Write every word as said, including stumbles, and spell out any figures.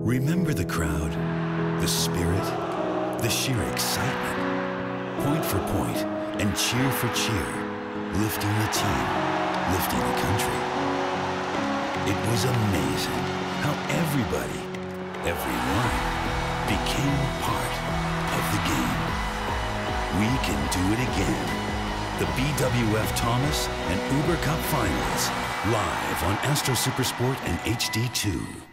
Remember the crowd, the spirit, the sheer excitement. Point for point and cheer for cheer, lifting the team, lifting the country. It was amazing how everybody, everyone, became part of the game. We can do it again. The B W F Thomas and Uber Cup Finals, live on Astro Supersport and H D two.